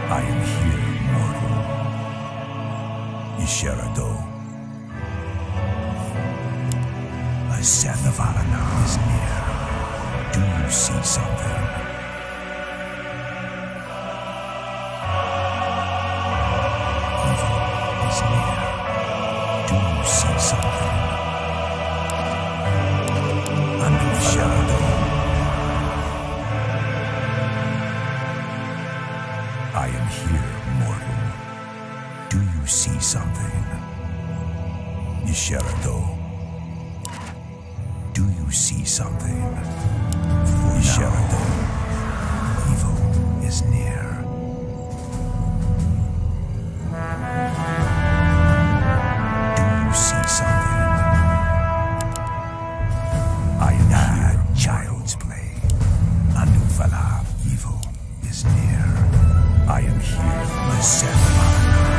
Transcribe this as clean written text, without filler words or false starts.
I am here, mortal. Isherado. A Seth of Alana is near. Do you see something? Evil is near. Do you see something? Under the shadow. I am here, mortal. Do you see something? Isherado. Do you see something? Isherado. Evil is near. Do you see something? I am here, child's play. Anufala, evil is near. I am here, Mesepha.